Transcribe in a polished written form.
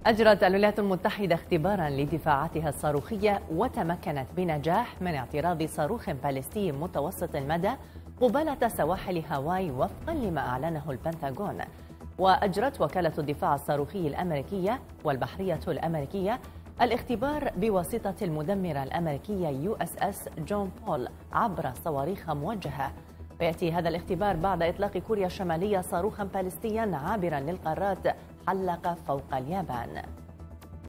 أجرت الولايات المتحدة اختبارا لدفاعاتها الصاروخية وتمكنت بنجاح من اعتراض صاروخ باليستي متوسط المدى قبالة سواحل هاواي وفقا لما أعلنه البنتاغون. وأجرت وكالة الدفاع الصاروخي الأمريكية والبحرية الأمريكية الاختبار بواسطة المدمرة الأمريكية USS جون بول عبر صواريخ موجهة. ويأتي هذا الاختبار بعد إطلاق كوريا الشمالية صاروخا باليستيا عابرا للقارات حلق فوق اليابان.